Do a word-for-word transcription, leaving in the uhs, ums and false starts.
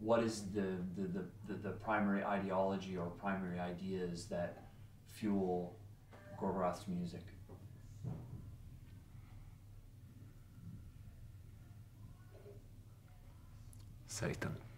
what is the, the, the, the, the primary ideology or primary ideas that fuel Gorgoroth's music? Satan.